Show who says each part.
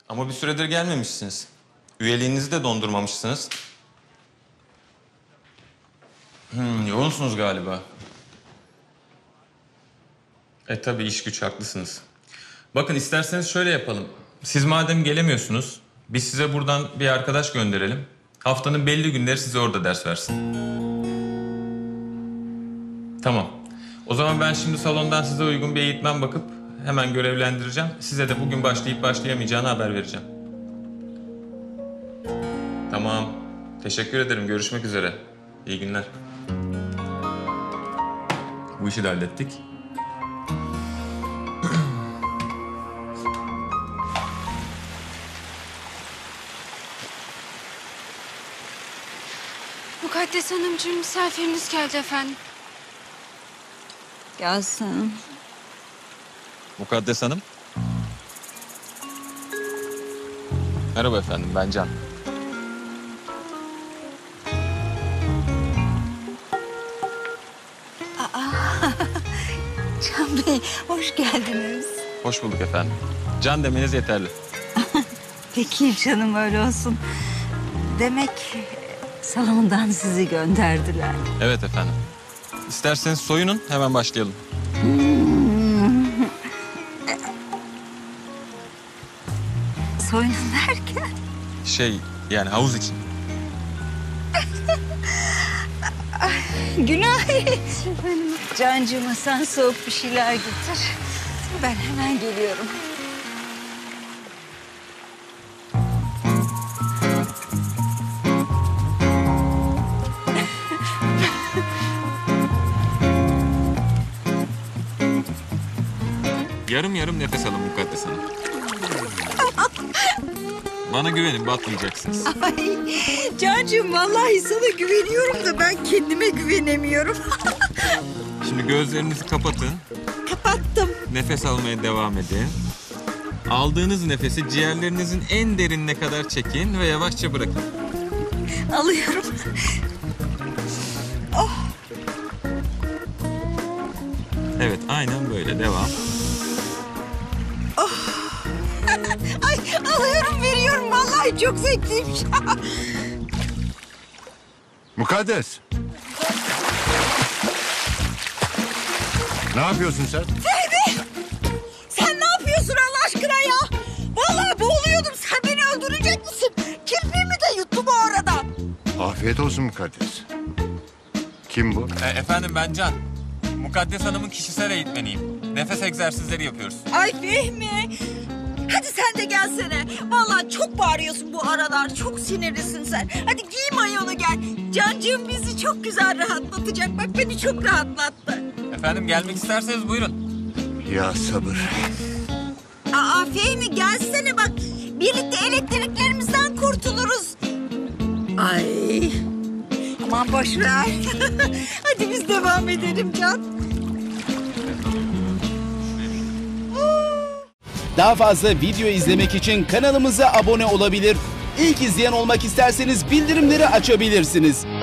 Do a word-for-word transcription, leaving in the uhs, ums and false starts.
Speaker 1: Ama bir süredir gelmemişsiniz. Üyeliğinizi de dondurmamışsınız. Hmm, yoğunsunuz galiba. E tabii iş güç, haklısınız. Bakın isterseniz şöyle yapalım. Siz madem gelemiyorsunuz, biz size buradan bir arkadaş gönderelim. Haftanın belli günleri size orada ders versin. Tamam. O zaman ben şimdi salondan size uygun bir eğitmen bakıp hemen görevlendireceğim. Size de bugün başlayıp başlayamayacağını haber vereceğim. Tamam. Teşekkür ederim. Görüşmek üzere. İyi günler. Bu işi de hallettik.
Speaker 2: Mukaddes Hanımcığım, misafiriniz geldi efendim.
Speaker 3: Gelsin.
Speaker 1: Mukaddes Hanım. Merhaba efendim, ben Can.
Speaker 3: Can Bey, hoş geldiniz.
Speaker 1: Hoş bulduk efendim. Can demeniz yeterli.
Speaker 3: Peki canım, öyle olsun. Demek salondan sizi gönderdiler.
Speaker 1: Evet efendim. İsterseniz soyunun, hemen başlayalım.
Speaker 3: Soyunun derken?
Speaker 1: Şey, yani havuz için.
Speaker 3: Günah. Cancığıma sen soğuk bir şeyler getir. Ben hemen geliyorum.
Speaker 1: Yarım yarım nefes alın Mukaddes Hanım. Bana güvenin, batmayacaksınız.
Speaker 3: Ay Cancığım, vallahi sana güveniyorum da ben kendime güvenemiyorum.
Speaker 1: Şimdi gözlerinizi kapatın.
Speaker 3: Kapattım.
Speaker 1: Nefes almaya devam edin. Aldığınız nefesi ciğerlerinizin en derinine kadar çekin ve yavaşça bırakın.
Speaker 3: Alıyorum.
Speaker 1: Evet, aynen böyle. Devam.
Speaker 3: Ay alıyorum, veriyorum, vallahi çok zevkliymiş.
Speaker 4: Mukaddes. Ne yapıyorsun sen?
Speaker 3: Ferdi! Sen ne yapıyorsun Allah aşkına ya? Vallahi boğuluyordum, sen beni öldürecek misin? Kirpiğimi de yuttu bu arada.
Speaker 4: Afiyet olsun Mukaddes. Kim bu?
Speaker 1: E, efendim ben Can. Mukaddes Hanım'ın kişisel eğitmeniyim. Nefes egzersizleri yapıyoruz.
Speaker 3: Ay Fehmi! Hadi sen de gelsene. Vallahi çok bağırıyorsun bu aralar. Çok sinirlisin sen. Hadi giy mayonu gel. Cancığım bizi çok güzel rahatlatacak. Bak beni çok rahatlattı.
Speaker 1: Efendim gelmek isterseniz buyurun.
Speaker 4: Ya sabır.
Speaker 3: Aa Fehmi gelsene bak. Birlikte elektriklerimizden kurtuluruz. Ay. Aman boş ver. Hadi biz devam edelim Can.
Speaker 5: Daha fazla video izlemek için kanalımıza abone olabilir. İlk izleyen olmak isterseniz bildirimleri açabilirsiniz.